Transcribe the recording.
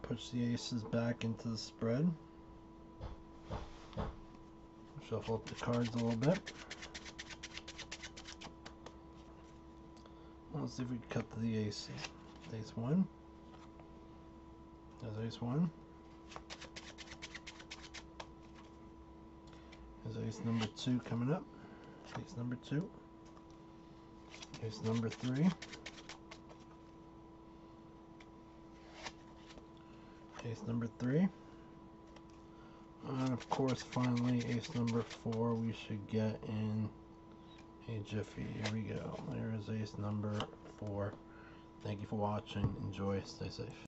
Push the aces back into the spread. Shuffle up the cards a little bit. Let's see if we can cut to the aces. Ace 1. There's ace 1. There's ace number 2 coming up. Ace number 2. Ace number 3. Ace number 3. And of course, finally, ace number 4 we should get in a jiffy. Here we go. There's ace number 4. Thank you for watching. Enjoy. Stay safe.